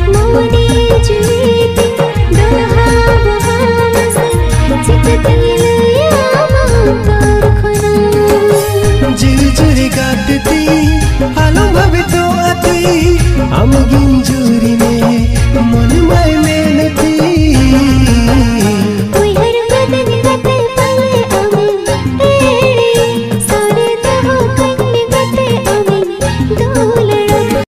जुरी काटती आलो भावे तो आती हम गिंजुरी में मन माय में